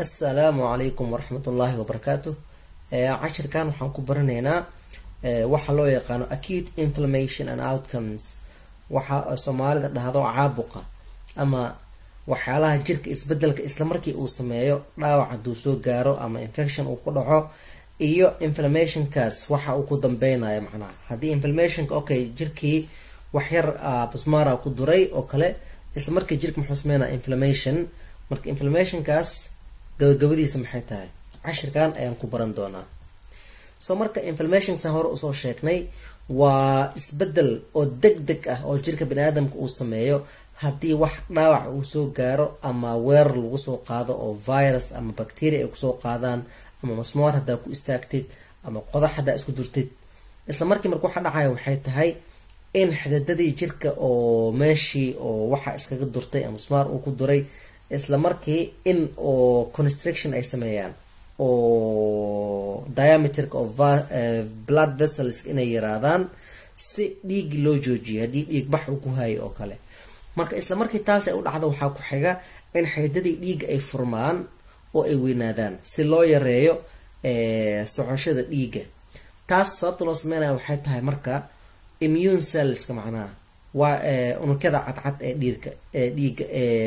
السلام عليكم ورحمة الله وبركاته. عشر كان وحنكون برنينا waxa loo yaqaano acute inflammation and outcomes waxa Soomaalida dhahdo caabuqa ama waxyaalaha jirka isbedelka isla markii uu sameeyo dhaawac haduu soo gaaro ama infection uu ku dhaco iyo inflammation kaas waxa uu ku dambeeynayo macnaha hadii inflammation okay jirkii wax yar basmaara ku duray oo kale isla markii jirka muxuu sameeyaa inflammation marka inflammation kaas gabagabadiisa maxay tahay cashirkan ayaan ku baran doonaa soo marka inflammation san hore usoo sheegnay waa isbedel oo degdeg ah oo jirka bini'aadamka uu sameeyo hadii wax dhaawac uu soo gaaro ama weerar lagu soo qaado oo virus ama bacteria ay ku soo qaadaan ama masmoor hadaa ku istaagtid ama qodax hadaa isku durtid isla markii waxa dhacayo waxay tahay in xididadii jirka oo meeshii oo waxa iskaga durtay ama masmoor uu ku duray isla markii in oo constriction ay sameeyaan oo diameter of blood vessels inay yaraadaan si dhiig loo joojiyo hadii dhiig bax uu ku hayo oo kale marka isla markii taas ay u dhacdo waxa ku xiga in xididadii dhiig ay furmaan oo ay weynaadaan si loo yareeyo socoshada dhiiga taas sababta loo sameeyo waxay tahay marka immune cells ka macnaha waa unugyada cadcad ee dhiiga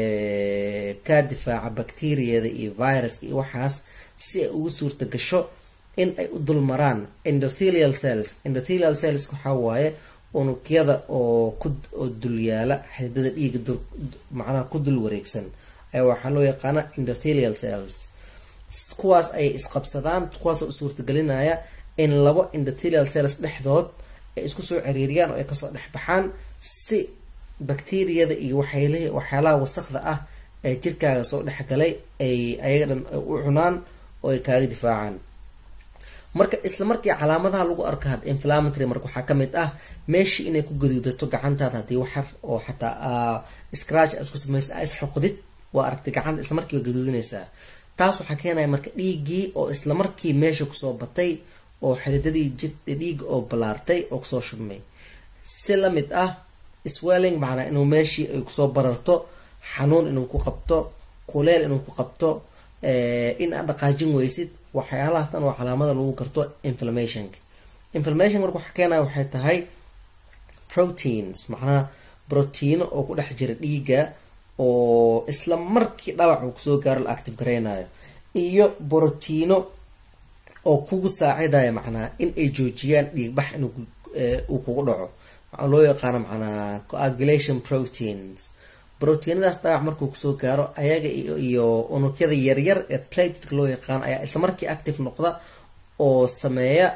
ka difaaca bacteriyada iyo viruska iyo waxaas si ay ugu suurta gasho in ay u dulmaraan endothelial cells waxa waaye unugyada oo dul yaala xididada dhiiga macnaha ku dul wareegsan ayaa waxa loo yaqaan endothelial cells kuwaas ay isqabsadaan kuwaas oo suurta galinaya in labo endothelial cells dhexdood ay isku soo xiriiriyaan oo ay ka soo dhaxbaxaan si bacteriyada iyo waxyaalaha wasakhda ah ee jirkaaga soo dhaxgalay ay ayaga u cunaan oo ay kaaga difaacaan marka isla markii calaamadaha lagu arko inflammatory marka waxa kamid ah meeshii inay ku gaduudato gacantaada hadii waxar oo xataa scratch isku sameeyay is xoqdid waa aragti gacan isla markii gaduudinaysaa taas waxa keenaya marka dhiigii oo isla markii meesha ku soo batay oo xididadii dhiig oo balaartay oo ku soo shubmay si la mid ah swelling macna inuu meeshii ay ku soo bararto xanuun inuu ku qabto kuleel inuu ku qabto in aad dhaqaajin weysid waxyaalaha tan waa calaamada lagu garto inflammation marka waxa keenaya waxay tahay proteins macnaha protein oo ku dhex jira dhiiga oo isla markii dhaawac uu soo gaaro la active gareynayo iyo proteino oo kugu saacidaya macnaha in ay joojiyaan dhiig bax inuu kugu dhaco waxa loo yaqaan macnaha coagulation proteinadaas dhaawac markuu ku soo gaaro ayaga iyo unugyada yaryar ee platelet loo yaqaan ayaa isla markii active noqda oo sameeya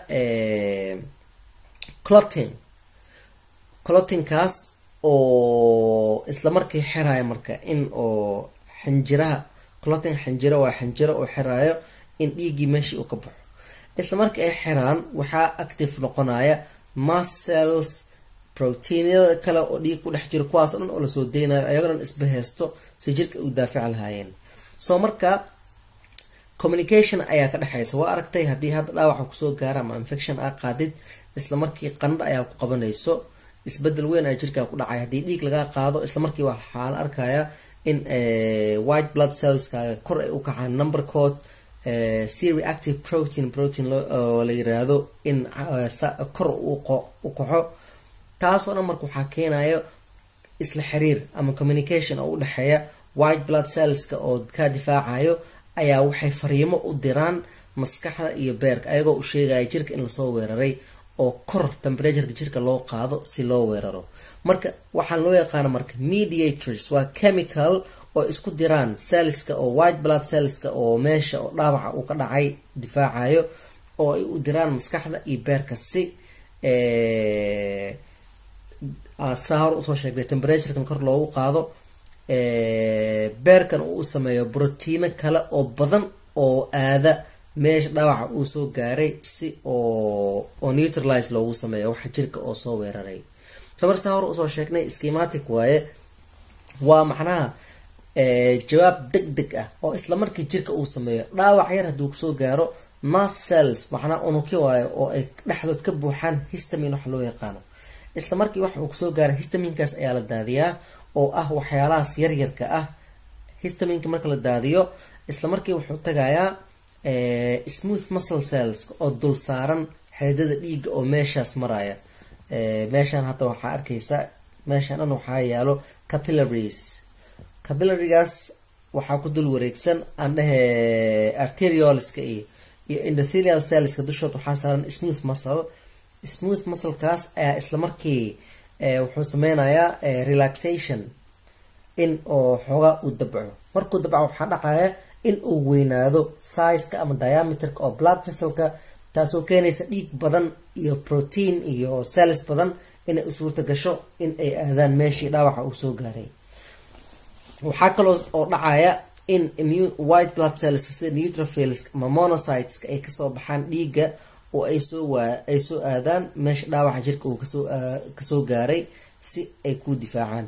clotting kaas oo isla markii xiraaya marka in oo xinjiraha clotting xinjiro waa xinjiro oo xiraayo in dhiigii meeshii uu ka baxo isla markii ay xiraan waxa active noqonaya mast cells proteinada kale oo dhiig ku dhex jiro kuwaas oo dhan oo la soo deynayo ayagoo isbahaysto si jirka uu daafac lahaayeen soo marka communication ayaa ka dhaxaysa waa aragtay hadii had dhaawac ku soo gaaro ama infection qaadid isla markii qandho ayaa ku qabanayso isbedel weyn ay jirka ku dhacay hadii dhiig laga qaado isla markii waxa la arkaya in white blood cells ka kor ay u kacaan number code C-reactive protein la yiraahdo in kor u kaco taasoo dhan marka waxa keenayo isla xiriir ama communication oo u dhaxeeya white blood cells ka oo ka difaacayo ayaa waxay fariimo u diraan maskaxda iyo beerka ayagoo u sheegaya jirka in la soo weeraray oo kor temperature jirka loo qaado si loo weeraro marka waxa loo yaqaan marka mediators waa chemical oo isku diraan cells ka oo white blood cells ka oo meesha oo dhaawaca uu ka dhacay difaacayo oo ay u diraan maskaxda iyo beerka si saar usoo sheegay temperature kor loogu qaado beerkan uu sameeyo proteino kale oo badan oo aada meesha dhaawaca uu soo gaaray si oo neutralize loogu sameeyo waxa jirka oo soo weeraray tabar saar usoo sheegnay schematic waaye waa macnaha jawaab degdeg ah oo isla markii jirka uu sameeyo dhaawac yar haduu soo gaaro mast cells macnaha unugyo waaye oo ay dhexdood ka buuxaan histamine wax loo yaqaano isla markii wax uu soo gaaray histaminkaas ayaa la daadiyaa oo ah waxyaalahaas yaryarka ah histaminka marka la daadiyo isla markii wuxuu tagayaa smooth muscle cells oo dul saaran xididada dhiigga oo meeshaas maraya. Meeshaan hadda waxaa arkaysa meeshaan dhan waxaa yaalo capillaries waxaa ku dul wareegsan aan dhahe arteriolska iyo endothelial cellska dushood waxaa saaran smooth musclekaas ayaa isla markii wuxuu sameynayaa relaxation in oo xoogaa uu dabco. markuu dabco waxaa dhacaya in uu weynaado sizeka ama diameterka oo blood vesselka, taasoo keenaysa dhiig badan iyo protein iyo cells badan inay u suurta gasho in ay aadaan meeshii dhaawaca uu soo gaaray. waxaa kaloo oo dhacaya in white blood cells sida neutrophils ama monocytes ay kasoo baxaan dhiigga oo ay soo aadaan meesha dhaawaca jirka uu kasoo gaaray si ay ku difaacaan.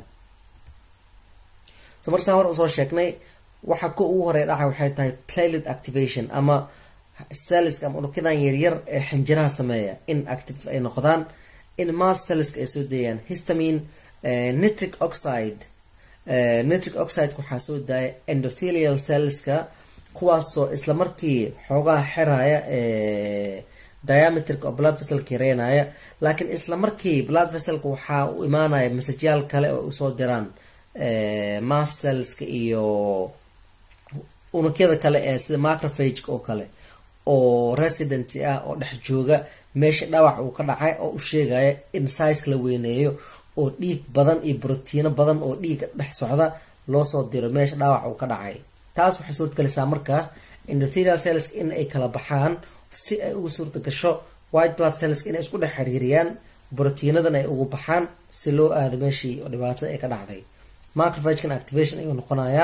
so markaan hore usoo sheegnay waxa ku ugu horeeya dhaca waxay tahay platelet activation ama cells ama unugyadan yaryar ee xinjiraha sameeya in active ay noqdaan, in mast cells ay soo deeyaan histamine, nitric oxide waxaa soo daaya endothelial cellska kuwaasoo isla markii xoogaa xiraya diameterka oo blood vesselka yareynaya, laakiin isla markii blood vesselka waxaa u imaanaya masajyaal kale oo usoo diraan mast cellska iyo unugyada kale ee sida macrophage oo kale oo resident ah oo dhex jooga meesha dhaawac uu ka dhacay oo u sheegaya in size la weyneeyo oo dhiig badan iyo borotiino badan oo dhiiga dhex socda loo soo diro meesha dhaawac uu ka dhacay. taas waxay suurtagelisaa markaa endothelial cells in ay kala baxaan si ay ugu suurta gasho white blood cells inay isku dhex xiriiriyaan, borotiinadan ay ugu baxaan si loo aado meeshii oo dhibaatada ay ka dhacday. macrophagekan activation ayuu noqonayaa.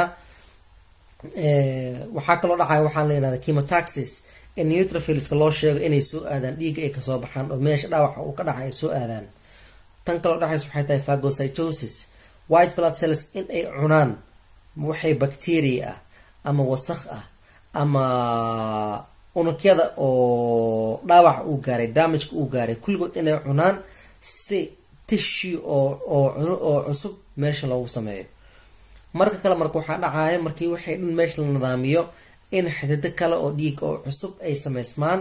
waxaa kaloo dhacaya waxaa la yihahda chemotaxis in neutrophilska loo sheego inay soo aadaan dhiigga ay kasoo baxaan oo meesha dhaawaca uu ka dhacay ay soo aadaan. tan kaloo dhacaysa waxay tahay phagocytosis, white blood cells in ay cunaan waxay bacteria ah ama wasakh ah ama unugyada oo dhaawac uu gaaray, damageka uu gaaray kulligood inay cunaan si tissue oo cusub meesha loogu sameeyo. marka kale marka waxaa dhacaya markii waxay dhan meesha la nidaamiyo in xidido kale oo dhiig oo cusub ay sameysmaan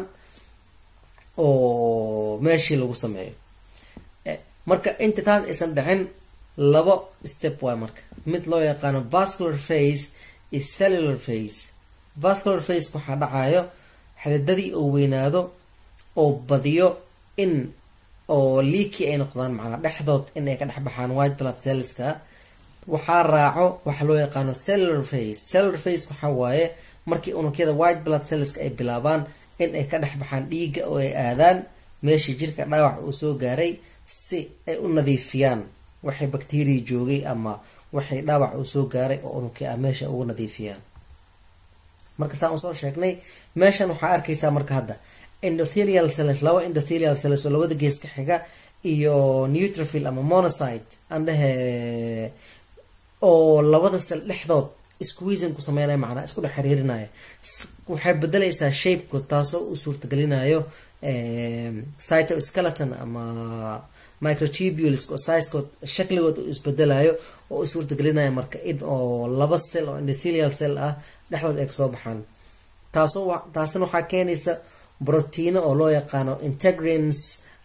oo meeshii lagu sameeyo. marka inta taas aysan dhicin labo step waay marka, mid loo yaqaano vascular phase iyo cellular phase. vascular phase waxaa dhacayo xididadii oo weynaado oo badiyo in oo leaky ay noqdaan, macnaa dhexdood in ay ka dhex baxaan white blood cellska. waxaa raaco waxa loo yaqaano cellular phase. cellular phase waxaa waaye markii unugyada white blood cellska ay bilaabaan in ay ka dhex baxaan dhiigga oo ay aadaan meeshii jirka dhaawac uu soo gaaray si ay u nadiifiyaan waxay bacteria joogay ama waxay dhaawac uu soo gaaray oo unugya ah meesha ugu nadiifiyaan. marka saan usoo sheegnay meeshan waxaa arkaysaa marka hadda endothelial cells, laba endothelial cells oo labada gees ka xiga iyo neutrophil ama monocyte aan dhahe oo labada cell dhexdood squeezing ku sameynaya, macnaa isku dhex xiriirinaya. waxay bedelaysaa shapekood taasoo u suurtagelinayo cytoskeleton ama microtubules oo sizekood shakligood u isbedelayo oo u suurtagelinaya marka in oo laba cell oo endothelial cell ah dhexdood ay kasoo baxaan. taasina waxaa keenaysa brotiino oo loo yaqaano integrins,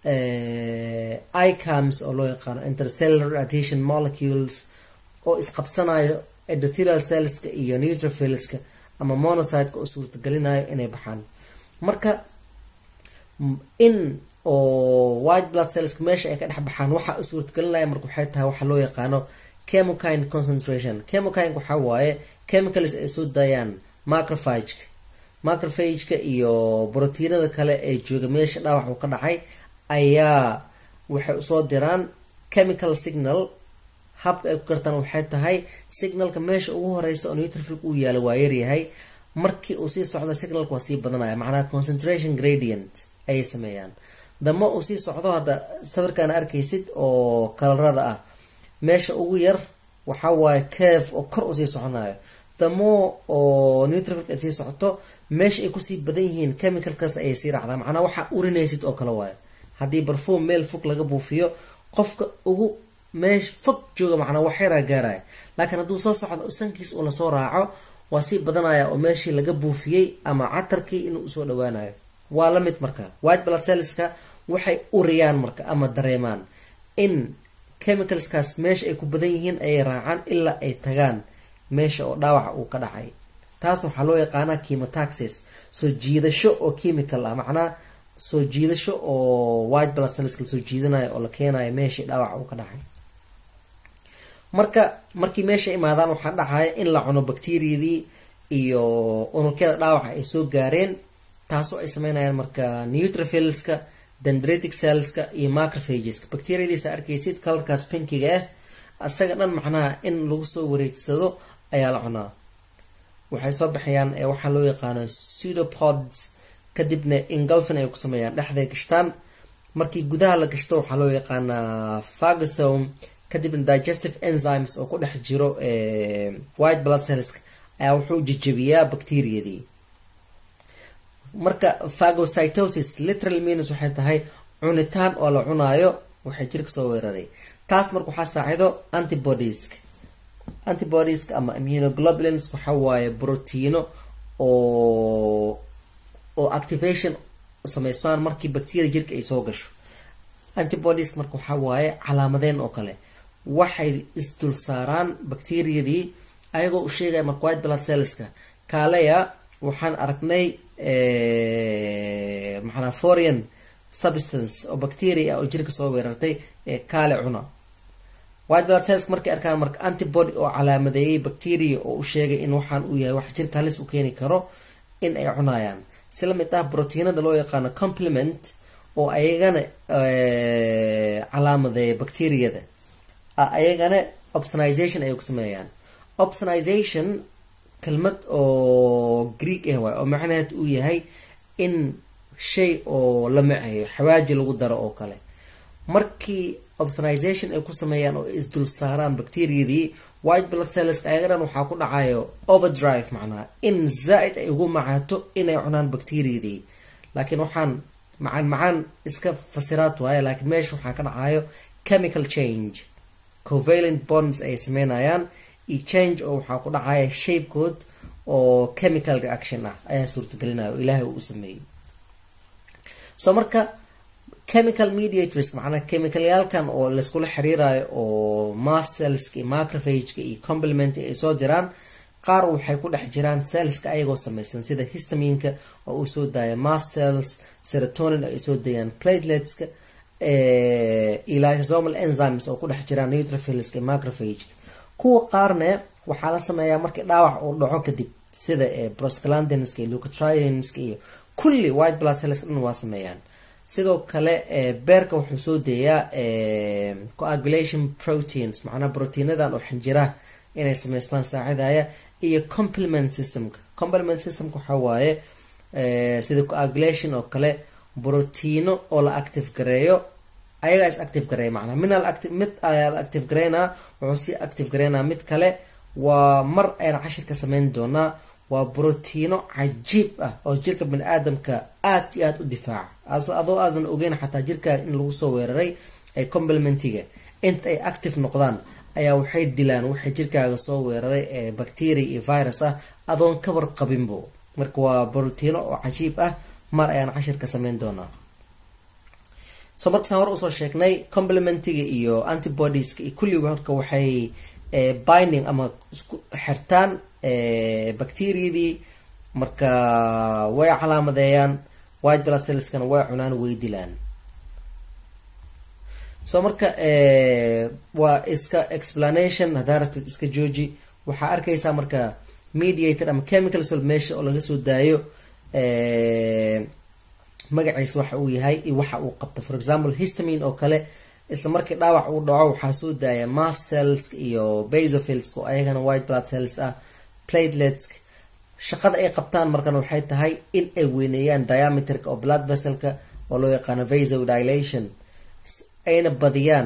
ICAMs oo loo yaqaano intercellular adhesion molecules oo isqabsanayo endothelial cellska iyo neutrophilska ama monocyteka oo suurtagelinayo inay baxaan. marka in oo white blood cellska meesha ay ka dhex baxaan waxaa u suurtagelinaya marka waxay tahay waxa loo yaqaano chemokine concentration. chemokine waxaa waaye chemicals ay soo daayaan macrophageka iyo borotiinada kale ee jooga meesha dhaawac uu ka dhacay ayaa waxay usoo diraan chemical signal. habka ay ku kartaan waxay tahay signalka meesha ugu horeysa oo neutrophil uu yaalo waa yaryahay, markii uu sii socdo signalka waa sii badanaya, macnaha concentration gradient ayay sameeyaan. damo uu sii socdo hadda sawirkaan arkaysid oo kalarada ah meesha ugu yar waxaa waaye curve oo kor usii soconayo. damo oo neutrophil ay sii socoto meesha ay kusii badan yihiin chemicalkaas ayay sii raacdaa, macnaha waxaa urinaysid oo kale waaye. haddii barfuum meel fog laga buufiyo qofka ugu meesh fog jooga macnaa wax yaraa gaaraya, laakiin hadduu soo socdo sankiis uu lasoo raaco waa sii badanaya oo meeshii laga buufiyey ama catarkii inuu usoo dhawaanayo. waa la mid marka white blood cellska waxay uriyaan marka ama dareemaan in chemicalskaas meesha ay ku badan yihiin ayay raacaan ilaa ay tagaan meesha oo dhaawaca uu ka dhacay. taas waxaa loo yaqaanaa chemotaxis, soo jiidasho oo chemical ah, macnaa soo jiidasho oo white blood cells la soo jiidanayo oo la keenayo meeshii dhaawaca uu ka dhacay. markii meesha imaadaan waxaa dhacaya in la cuno bacteriadii iyo unugyada dhaawaca ay soo gaareen, taasoo ay sameynayaan marka neutrophilska, dendritic cellska iyo macrophageska. bacteriadiisa arkaysid colorkaas pinkiga ah, asaga dhan macnaha in lagu soo wareegsado ayaa la cunaa. waxay soo baxayaan waxaa loo yaqaano pseudopods, kadibna engulfin ay ku sameeyaan, dhexday gashtaan. markii gudaha la gashto waxaa loo yaqaanaa phagosome, kadibna digestive enzymes oo ku dhex jiro white blood cells ayaa wuxuu jajabiyaa bacteriadii. marka phagocytosis literal means waxay tahay cunitaan oo la cunaayo waxay jirka soo weeraray. taas marka waxaa saacido antibodies ama immunoglobulins, waxa waaye brotiino oo activation sameysmaan markii bacteria jirka ay soo gasho. antibodies marka waxaa waaye calaamadeen oo kale, waxay isdul saaraan bacteriadii ayagoo u sheegaya marka white blood cellska kaaleya waxaan aragnay maxana foreign substance oo bacteria oo jirka soo weerartay kaale cuna. white blood cells markay arkaan marka antibody oo calaamadeeyay bacteria oo u sheegay in waxaan uu yahay wax jirka halis u keeni karo in ay cunayaan. sila mid ah proteinada loo yaqaano complement oo ayagana calaamadeeya bacteriada, ayagana opsonization ay ku sameeyaan. opsonization kelmad oo Greek ah waay oo macnaheed uu yahay in shay oo la macayo xawaaji lagu daro oo kale. markii opsonization ay ku sameeyaan oo isdul saaraan bacteriadii, white blood cells ayagana waxaa ku dhacayo overdrive, macnaha in zaaid ay ugu macaato inay cunaan bacteriadii. laakiin waxaan macaan iska fasiraad waaye, laakiin meesha waxaa ka dhacayo chemical change, covalent bonds ay sameynayaan iyo change oo waxaa ku dhacaya shapekood oo chemical reaction ah ayaa suurtagelinayo ilaahay uu sameeyey. so marka chemical mediators macnaha chemicalyaalkan oo layskula xiriirayo oo mast cellska iyo macrophageka iyo complement ay soo diraan, qaar waxay ku dhex jiraan cellska ayagoo samaysan sida histaminka oo uu soo daaya mast cells, serotonin ay soo dayaan plateletska, lysosomal enzymes oo ku dhex jiraan neutrophilska iyo macrophageka. kuwa qaarne waxaa la sameeyaa markii dhaawac uu dhaco kadib, sida prostaglandinska iyo leukotrieska iyo kulli white blood cells dhan waa sameeyaan. sidoo kale beerka wuxuu soo deeyaa coagulation proteins, macnaha proteinadan oo xinjiraha inay sameysmaan saacidaya, iyo complement systemka. complement systemka waxaa waaye sida coagulation oo kale proteino oo la active gareeyo, ayagaa is active gareeya, macnaha mid ayaa active gareynaa wuxuu si active gareynaa mid kale. waa mar ayna cashirka sameyn doonaa. waa brotiino cajiib ah oo jirka bani aadamka aad iyo aad u difaaca, adoo aadan ogeyn xataa jirka in lagu soo weeraray. ay complementiga inta ay active noqdaan ayaa waxay dilaan waxay jirkaaga soo weeraray ee bacteria iyo virus ah adoon ka warqabinbo. marka waa brotiino oo cajiib ah, mar ayaan cashirka sameyn doonaa. so markaan hore usoo sheegnay complementiga iyo antibodieska iyo kulli marka waxay binding ama isku xirtaan bacteriadii, marka way calaamadeeyaan white blood cellskana way cunaan way dilaan. so marka waa iska explanation, hadaa rabtid iska jooji. waxaa arkaysaa marka mediator ama chemical solmation oo laga soo daayo magaciisa waxa uu yahay iyo waxa uu qabto. for example histamine oo kale isla markii dhaawac uu dhaco waxaa soo daaya mast cells iyo basophils oo ayagana white blood cells ah. platelets shaqada ay qabtaan markan waxay tahay in ay weyneeyaan diameterka oo blood vesselka oo loo yaqaano vasodilation, ayna badiyaan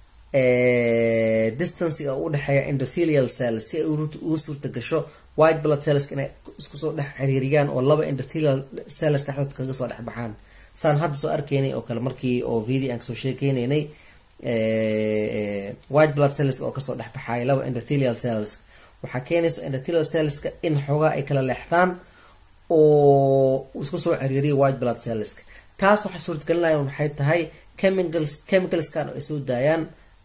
distancega u dhexeeya endothelial cells si ay ugu suurta gasho white blood cells inay isku soo dhex xiriiriyaan oo laba endothelial cells dhexdood kaga soo dhex baxaan. saan hadda soo arkaynay oo kale markii oo video aan soo sheekeynay white blood cells oo kasoo dhexbaxaya laba endothelial cells waxaa keenaysa endothelial cellska in xoogaa ay kala leexdaan oo isku soo ciriiriya white blood cellska taas waxaa suurtagelinaya waxay tahay chemicalskan ay soo daayaan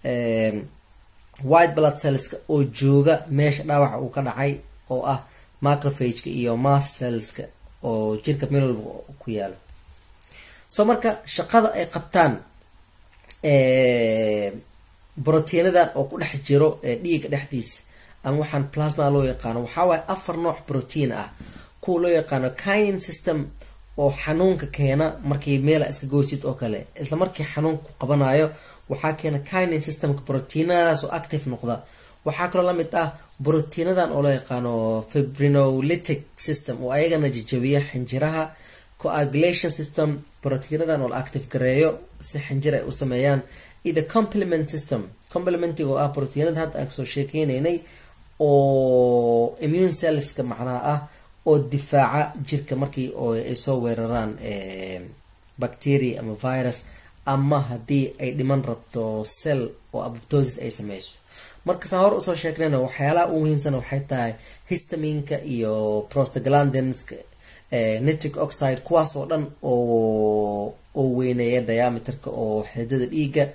white blood cellska oo jooga meesha dhaawaca uu ka dhacay oo ah macrophageka iyo mast cellska oo jirka meel walba ku yaalo soo marka shaqada ay qabtaan brotiinadan oo ku dhex jiro dhiiga dhexdiisa ama waxaan plasma loo yaqaano waxaa waaye 4 nooc protein ah kuwa loo yaqaano kinin system oo xanuunka keena markii meela iska goosid oo kale isla markii xanuunku qabanayo waxaa keena kinin systemka proteinadaas oo active noqda waxaa kaloo lamid ah proteinadan oo loo yaqaano fibrinolytic system oo ayagana jajabiya xinjiraha coagulation system proteinadan oo la active gareeyo si xinjir ay u sameeyaan ida complement system complementiga oo ah proteinada hadda aan kasoo sheekeynaynay oo immune cellska macnaha ah oo difaaca jirka markii oo ay soo weeraraan bacteria ama virus ama haddii ay dhiman rabto cell oo apoptosis ay sameyso marka saan hor usoo sheegnayna waxyaalaha ugu muhiimsan waxay tahay histaminka iyo prostaglandinska nitric oxide kuwaas oo dhan oo weyneeya diameterka oo xididada dhiiga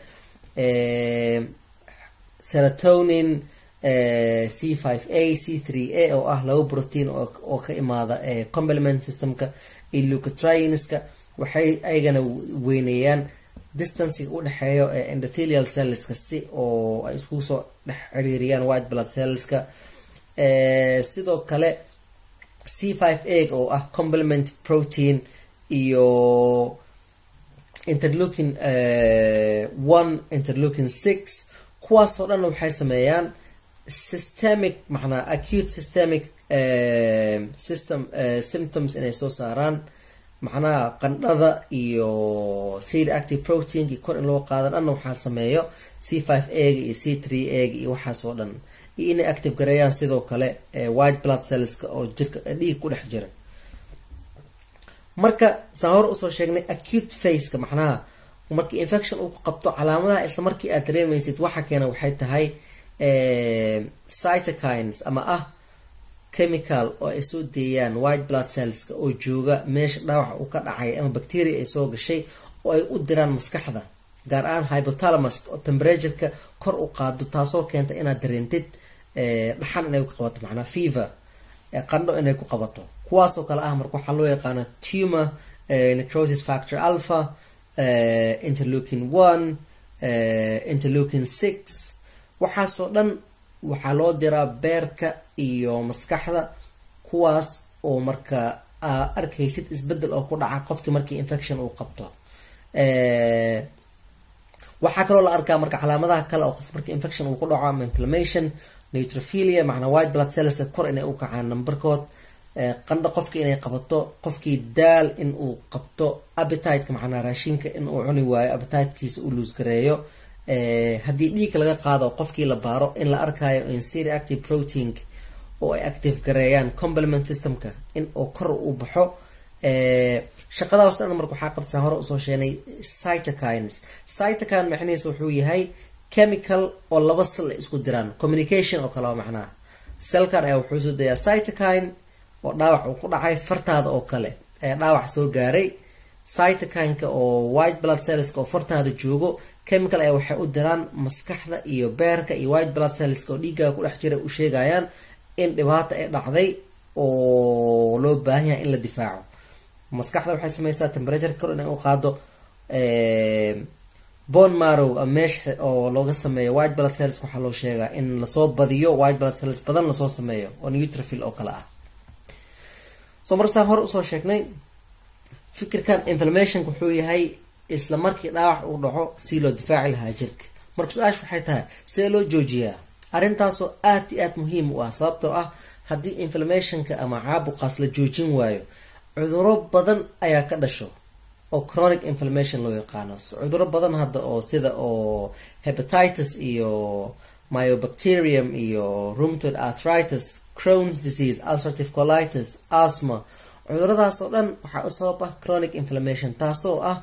serotonin C5A C3A oo ah laba protein oo ka imaada complement systemka iyo leukotrieska waxay ayagana weyneeyaan distancega u dhexeeyo endothelial cellska si oo ay isku soo dhex xiriiriyaan white blood cellska sidoo kale C5A oo ah complement protein iyo interleukin 1 interleukin 6 kuwaas oo dhan waxay sameeyaan systemic macnaa acute systemic system symptoms inay soo saaraan macnaha qandhada iyo C-reactive protein kor in loo qaadan anna waxaa sameeyo C5A iyo C3A iyo waxaas oo dhan iyo inay active gareeyaan sidoo kale white blood cellska oo jirka dhiig ku dhex jira marka saan hor usoo sheegnay acute phaseka macnaha markii infection uu qabto calaamadaha isla markii aad dareemaysid waxa keena waxay tahay cytokines ama ah chemical oo ay soo deeyaan white blood cellska oo jooga meesha dhaawaca uu ka dhacay ama bacteria ay soo gashay oo ay u diraan maskaxda gaar ahaan hypothalamus oo temperatureka kor u qaado taasoo keenta inaad dareentid dhaxan inay ku qabato macnaa fever qandho inay ku qabato kuwaasoo kale ah marka waxaa loo yaqaano tumor necrosis factor alpha interleukin 1 interleukin 6 waxaasoo dhan waxaa loo diraa beerka iyo maskaxda kuwaas oo marka arkaysid isbedel oo ku dhaca qofkii markii infection uu qabto waxaa kaloo la arkaa marka calaamadaha kale oo qof markii infection uu ku dhaco ama inflammation neutrophilia macnaa white blood cells kor inay u kacaan numberkood qandho qofkii inay qabato qofkii daal in uu qabto appetite-ka macnaa raashinka in uu cuni waayo appetite-kiisa uu luus gareeyo haddii dhiig laga qaado qofkii la baaro in la arkayo in C-reactive protein oo ay active gareeyaan complement systemka in oo kor u baxo shaqadaas dhan marka waxaa qabtaa hore usoo sheegnay cytokine macnihiisa wuxuu yahay chemical oo laba cell isku diraan communication oo kale macnaha cellkan ayaa wuxuu soo dayaa cytokine oo dhaawac uu ku dhacay fartaada oo kale ee dhaawac soo gaaray cytokine-ka oo white blood cells oo fartaada joogo chemical ay waxay u diraan maskaxda iyo beerka iyo white blood cells oo dhiigga ku dhex jira u sheegayaan in dhibaato ay dhacday oo loo baahan yahay in la difaaco maskaxda waxay sameysaa temperature kor inay u qaado bone marrow meesha oo looga sameeyo white blood cells waxaa loo sheegaa in lasoo badiyo white blood cells badan lasoo sameeyo oo neutrophil oo kale ah soo markaan hore usoo sheegnay fikirkan inflammation wuxuu yahay isla markii dhaawac uu dhaco si loo difaaci lahaa jirka marka su-aashu waxay tahay see loo joojiyaa arrintaasoo aad iyo aad muhiim u ah sababtoo ah haddii inflammationka ama caabuqaas la joojin waayo cuduro badan ayaa ka dhasho oo chronic inflammation loo yaqaano cuduro badan hadda oo sida oo hepatitis iyo myobacterium iyo rheumatoid arthritis Crohn's disease ulcerative colitis asthma cuduradaas oo dhan waxaa u sabab ah chronic inflammation taasoo ah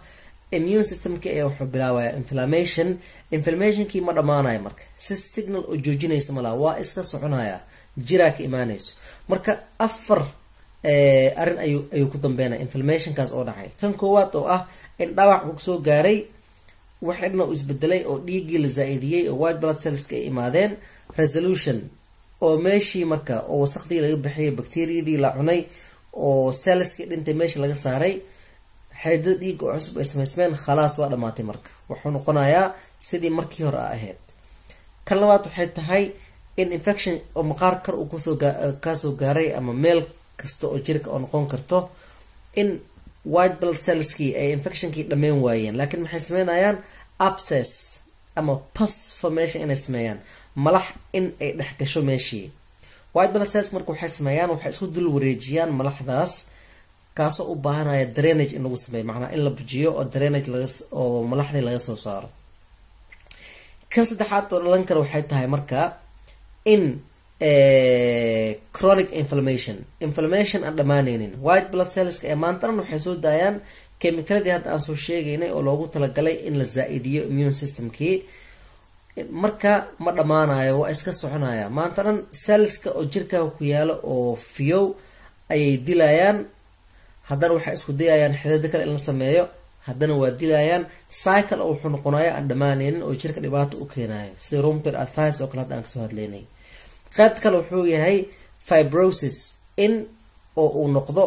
immune systemka ee wuxuu bilaabaya inflammationkii ma dhamaanayo marka si signal oo joojinaysa malaha waa iska soconaya jiraa ka imaanayso marka afar arrin ayuu ku dambeynaya inflammationkaas oo dhacay kan koowaad oo ah in dhaawac uu soo gaaray waxna uu isbedelay oo dhiiggii la zaa'idiyay oo white blood cells ay imaadeen resolution oo meeshii marka oo wasaqdii laga bixiyay bacteriadii la cunay oo cellskii dhintay meesha laga saaray xididada dhiig oo cusub ay samaysmeen khalaas waa dhamaatay marka wuxuu noqonayaa sidii markii hore ahayd kan labaad waxay tahay in infection oo maqaar kar uu kasoo gaaray ama meel kasta oo jirka oo noqon karto in white blood cellskii ay infectionkii dhameen waayeen laakiin maxay sameynayaan abscess ama pus formation inay sameeyaan malax in ay dhex gasho meeshii white blood cells marka waxay sameeyaan waxay isku dul wareejiyaan malaxdaas kaasoo u baahanaya drainage in lagu sameeyo macnaa in la bujiyo oo drainage oo malaxdii laga soo saaro kan saddexaad oo dhalan kara waxay tahay marka in chronic inflammation aan dhamaaneynin white blood cells ee maantaran waxay soo daayaan chemicalladii hadda aan soo sheegaynay oo loogu talagalay in la zaa'idiyo immune systemkii marka ma dhamaanayo waa iska soconaya maantaran cellska oo jirkaaga ku yaalo oo fiyow ayay dilayaan haddana waxay isku dayayaan xididada kale in la sameeyo haddana waa dilayaan cycle oo wuxuu noqonaya aan dhamaaneynin oo jirka dhibaato u keenayo sida rheumatoid arthritis oo kale hadda aan kasoo hadlaynay qaybta kale wuxuu yahay fibrosis in oo uu noqdo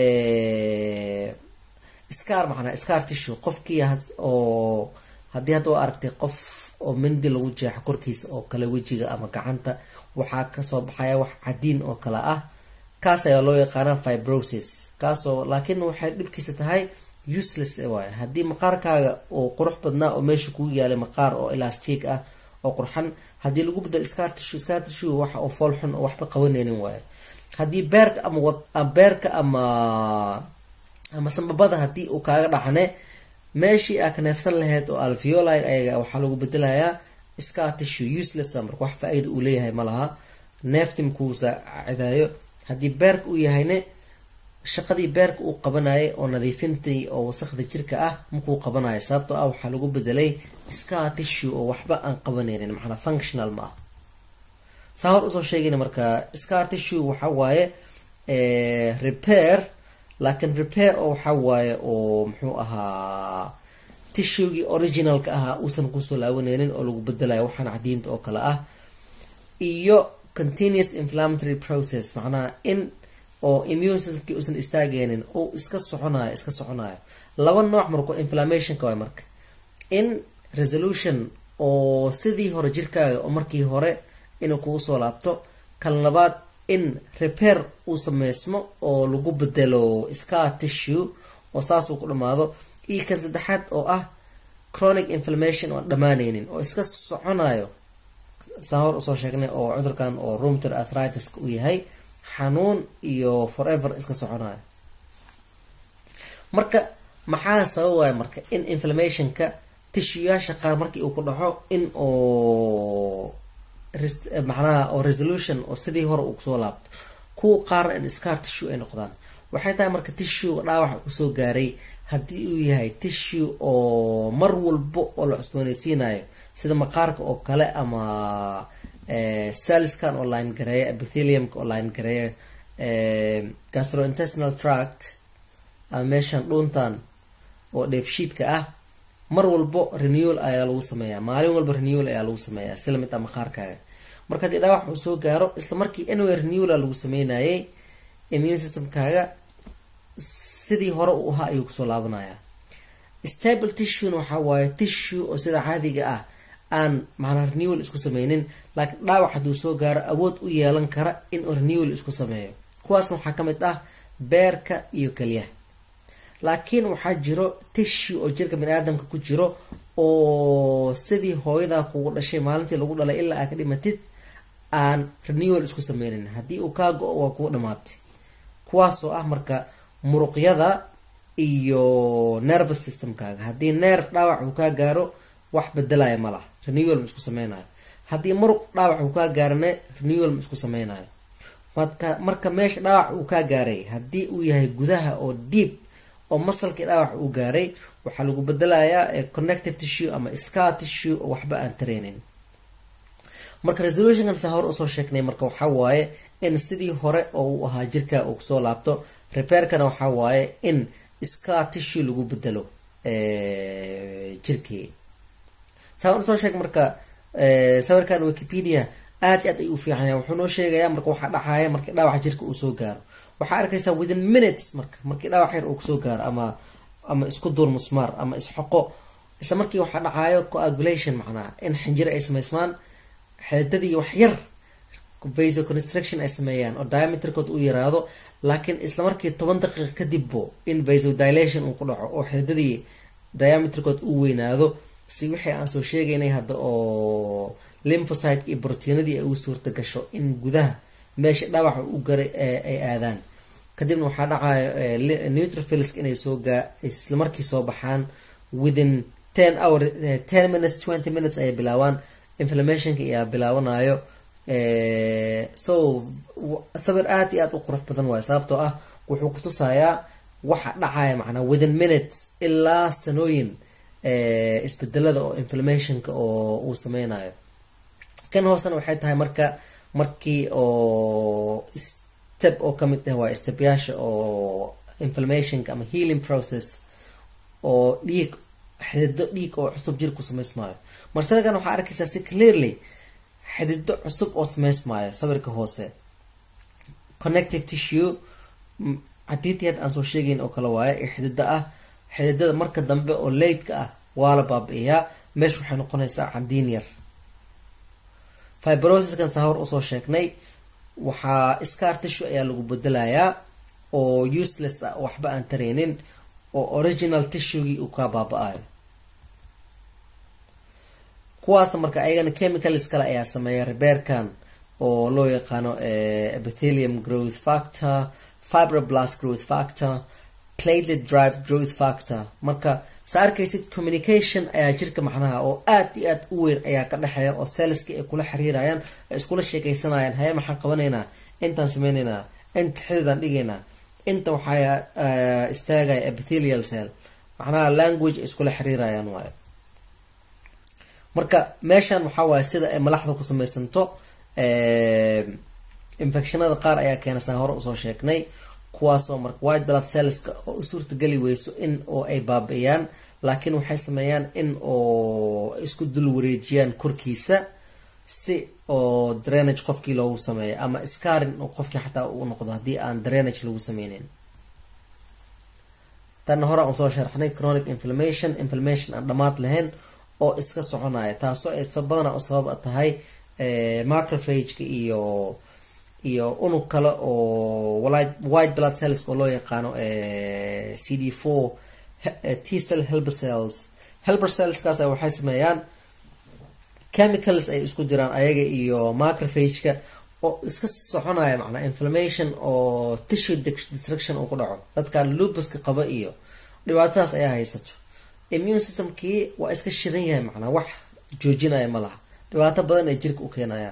scar tissue qofkii oo haddii hadda waa aragtay qof oo mindi lagu jeexo korkiisa oo kale wejiga ama gacanta waxaa kasoo baxaya wax cadiin oo kale ah kaas ayaa loo yaqaana fibrosis kaasoo laakiin waxay dhibkiisa tahay useless waay haddii maqaarkaaga oo qurux badnaa oo meesha kugu yaalay maqaar oo elastic ah oo qurxan haddii lagu bedelo scar tissue waxa oo fool xun oo waxba qabaneynin waayo haddii beerka ama sambabada haddii uu kaaga dhacne meeshii aa ka neefsan lahayd oo alveoli ayaga waxaa lagu bedelayaa scar tissue useless marka wax faa-ida uu leeyahay malaha neeftim kuu saacidayo haddii beerka uu yahayne shaqadii beerka uu qabanayay oo nadiifintii oo wasaqda jirka ah markuu qabanayo sababtoo ah waxaa lagu bedelay scar tissue oo waxba aan qabaneynin macnaa functional ma ah saa hor usoo sheegayna marka scar tissue waxa waaye repair laakiin repair oo waxa waaye oo muxuu ahaa tissuegii originalka ahaa uusan kusoo laabaneynin oo lagu bedelayo waxaan cadiinta oo kale ah iyo continuous inflammatory process macnaha in oo immune systemkii uusan istaageenin oo iska soconayo laba nooc marko inflammationka waay marka in resolution oo sidii hore jirkaaga oo markii hore inuu kugu soo laabto kan labaad in repair uu sameysmo oo lagu bedelo scar tissue oo saas uu ku dhamaado iyo kan saddexaad oo ah chronic inflammation oo dhamaaneynin oo iska soconayo saan hor usoo sheegnay oo cudurkan oo rheumatoid arthritis uu yahay xanuun iyo forever iska soconayo marka maxaa sababaya marka in inflammationka tissueyaasha qaar markii uu ku dhaco in oo macnaha oo resolution oo sidii hore uu kusoo laabto kuwa qaarna in scar tissue ay noqdaan waxay tahay marka tissue dhaawac kusoo gaaray haddii uu yahay tissue oo mar walbo oo la cusboonaysiinayo sida maqaarka oo kale ama cellskan oo line gareeya epitheliumka oo line gareeya gastrointestinal tract ama meeshan dhuuntan oo dheefshiidka ah mar walbo renewal ayaa lagu sameeyaa maalin walba renewal ayaa lagu sameeyaa sila mid ah maqaarkaaga marka haddii dhaawac uu soo gaaro isla markii anyway renewal lagu sameynayay immune systemkaaga sidii hore uu ahaa ayuu kusoo laabanaya stable tissue waxaa waaye tissue oo sida caadiga ah aan macnaa renewal isku sameynin laakiin dhaawac hadduu soo gaaro awood u yeelan kara in renewal isku sameeyo kuwaasna waxaa ka mid ah beerka iyo kelyaha laakiin waxaa jiro tissue oo jirka baniaadamka ku jiro oo sidii hooyadaa kugu dhashay maalintii lagu dhalay ilaa aa ka dhimatid aan renewal isku sameynin haddii uu kaa go-o waa kugu dhamaatay kuwaasoo ah marka muruqyada iyo nervous systemkaaga haddii nerve dhaawac uu kaa gaaro wax bedelaya malaha renewal ma isku sameynayo haddii muruq dhaawac uu kaa gaarane renewal ma isku sameynayo marka meesha dhaawac uu kaa gaaray haddii uu yahay gudaha oo deep oo masalkii dhaawac uu gaaray waxaa lagu bedelayaa connective tissue ama scar tissue oo waxba aan tareynin. marka resolutionkan saa hore usoo sheegnay marka waxaa waaye in sidii hore oo uu ahaa jirka uu kusoo laabto. repairkana waxaa waaye in scar tissue lagu bedelo jirkii. saa usoo sheeg marka sawirkan Wikipedia aad iyo aad ay u fiican yahay. wuxuu noo sheegayaa marka waxaa dhacaya markii dhaawac jirka uu soo gaaro. waxaa arkaysaa within minutes markii dhaawac yar uu kusoo gaaro ama isku duur musmaar ama isxoqo, isla markii waxaa dhacayo coagulation, macnaha in xinjiro ay samaysmaan xididadii wax yar vasoconstriction ay sameeyaan oo diameterkood uu yaraado, laakiin isla markii 10 daqiiqo kadibbo in vasodilation uu ku dhaco oo xididadii diameterkood uu weynaado, si wixii aan soo sheegaynay hadda oo lymphocyte iyo proteinadii ay u suurta gasho in gudaha meesha dhaawaca u garay ay aadaan. kadibna waxaa dhacayo neutrophils inay isla markii soo baxaan within 10 minutes 20 minutes ay bilaawaan. inflammationka ayaa bilaawanayo. so sawir aad iyo aad u qurux badan waayo, sababtoo ah wuxuu ku tusayaa waxa dhacaya macnaa within minutes ilaa sanooyin isbedelada oo inflammationka oo uu sameynayo. kan hoosena waxay tahay markii oo step oo kamid ah waa stepyaasha oo inflammationka ama healing process oo xidido dhiig oo cusub jirku samaysmaayo. marsalkan waxaa arkaysaa si clearly xidido cusub oo samaysmaayo. sawirka hoose connective tissue cadidiyad aan soo sheegayn oo kale waaye ee xidida ah. xididada marka dambe oo leydka ah waa la baabi'iyaa, meesha waxay noqonaysaa cadiin yar. fibrosiskan saa hor usoo sheegnay waxaa scar tissue ayaa lagu bedelayaa oo useless ah, waxba aan tareynin, oo original tissuegii uu ka baaba'ayo. kuwaasna marka ayagana chemicals kale ayaa sameeya repairkan oo loo yaqaano epithelium growth factor, fibroblast growth factor, platelet derived growth factor. marka saa arkaysid communication ayaa jirka macnaha oo aad iyo aad u weyn ayaa ka dhexeeya oo cellski ay kula xiriirayaan, ay iskula sheekaysanayaan. haye maxaan qabanaynaa, intaan sameynaynaa, inta xididaan dhigaynaa, inta waxaa istaagaya epithelial cell, macnaha language ay iskula xiriirayaan waayo. marka meeshan waxaa waaye sida ay malaxda ku samaysanto. infectionada qaar ayaa keena saan hore usoo sheegnay, kuwaasoo marka white blood cellska oo u suurtageli weyso in oo ay baabi'iyaan, laakiin waxay sameeyaan in oo isku dul wareejiyaan korkiisa si oo drainage qofkii loogu sameeyo ama scarring oo qofkii xataa uu noqdo haddii aan drainage lagu sameynin. tan hore aan soo sharaxnay chronic inflammation aan dhamaad lahayn oo iska soconaya, taasoo ay badanaa u sabab tahay macrophage iyo unug kale oo white blood cells oo loo yaqaano CD4 T-cell helper cellskaas waxay sameeyaan chemicals ay isku jiraan ayaga iyo macrophage-ka oo iska soconaya, macnaa inflammation oo tissue destruction uu ku dhaco. dadka lupuska qaba iyo dhibaatadaas ayaa haysato. immune systemkii waa iska shidan yahay, macnaa wax joojinaya ma laha, dhibaato badan ay jirka u keenaya.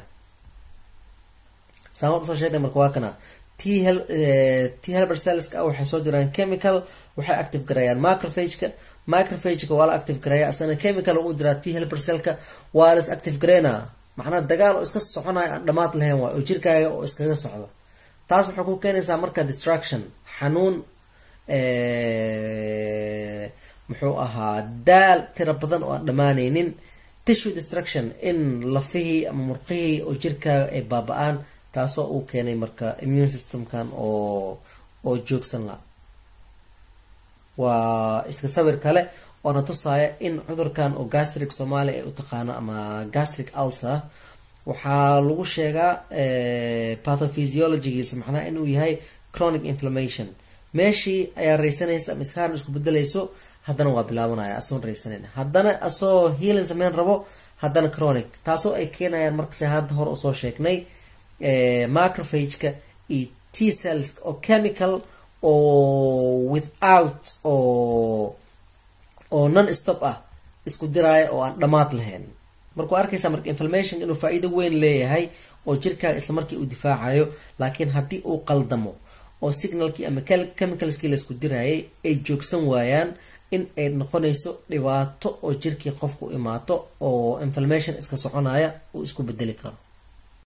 saama usoo sheegnay marka waa kana T helper cellska waxay soo jiraan chemical, waxay active garayaan macrophage-ka waa la active garaya, asana chemical u diraa T helper cellka waa la active garayna, macnaa dagaal oo iska soconaya aan dhamaad lahayn waa oo jirkaaga oo iskaga socdo. taas waxay ku keenaysaa marka distraction, xanuun, muxuu ahaa daal tira badan oo aan dhamaanaynin, tissue destruction in lafihii ama murqihii oo jirkaaga ay baaba'aan, taasoo uu keenay marka immune systemkan oo joogsan la. waa iska sawir kale oo na tusaya in cudurkan oo gastric Soomaali ay u taqaano ama gastric ulcer waxaa lagu sheegaa pathophysiologigiisa, macnaha inuu yahay chronic inflammation. meeshii ayaa raysanaysa ama iskaarn isku bedelayso, haddana waa bilaabanaya asoon raysaneyn, haddana asoo healing sameyn rabo, haddana chronic, taasoo ay keenayaan markase hadda hore usoo sheegnay macrophage-ka iyo T-cells oo chemical oo without oo non stop ah isku diraya oo aan dhamaad lahayn. markuu arkaysa marka inflammation inuu faa'iido weyn leeyahay oo jirkaaga isla markii uu difaacayo, laakiin haddii uu qaldamo oo signalkii ama chemicalskii laisku dirayay ay joogsan waayaan in ay noqonayso dhibaato oo jirkii qofku imaato oo inflammation iska soconaya uu isku bedeli karo.